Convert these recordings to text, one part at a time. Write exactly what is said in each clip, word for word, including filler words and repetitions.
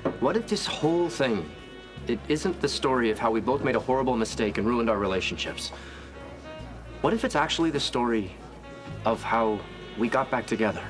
What if this whole thing, it isn't the story of how we both made a horrible mistake and ruined our relationships? What if it's actually the story of how we got back together?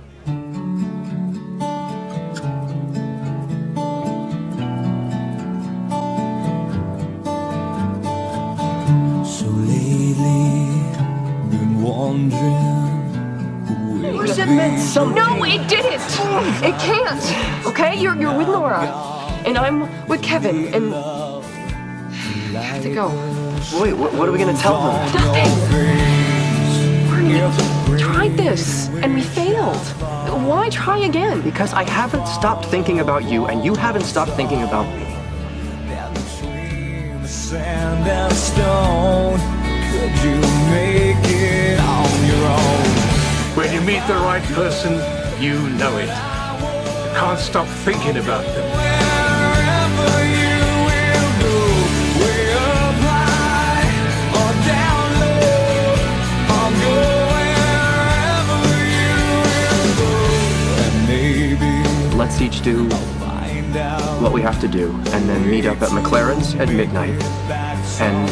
So lately, been wondering. It meant something. No, it didn't. It can't. Okay, you're you're with Nora, and I'm with Kevin, and I have to go. Wait, what, what are we gonna tell them? Nothing. We tried this, and we failed. Why try again? Because I haven't stopped thinking about you, and you haven't stopped thinking about me. Between the sand and stone, could you make it on your own? When you meet the right person, you know it. You can't stop thinking about them. Wherever you will go, way up high or down low, I'll go wherever you will go. And maybe Let's each do find out what we have to do, and then meet up at McLaren's at midnight and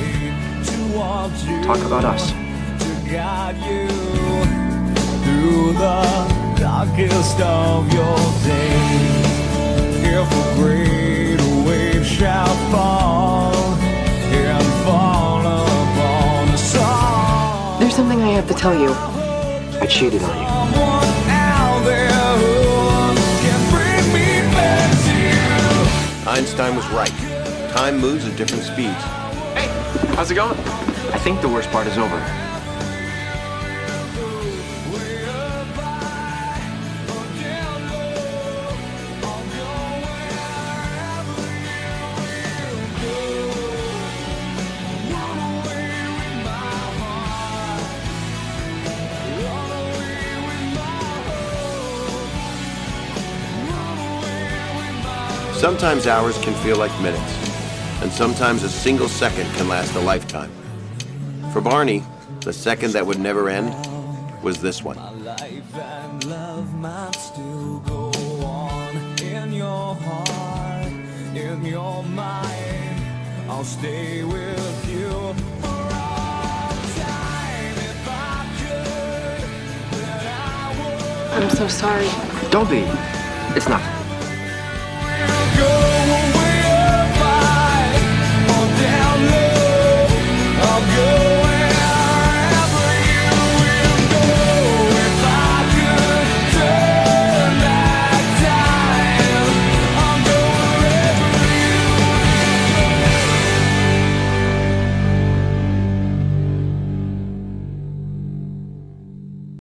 talk about us. to guide you through the darkest of your days. If a great wave shall fall and fall upon us all, There's something I have to tell you. I cheated on you. someone out there who can bring me back to you. Einstein was right. Time moves at different speeds. Hey, how's it going? I think the worst part is over. Sometimes hours can feel like minutes, and sometimes a single second can last a lifetime. For Barney, the second that would never end was this one. Life and love might still go on in your heart, in your mind. I'll stay with you for all time if I could. Then I would. I'm so sorry. Don't be. It's nothing.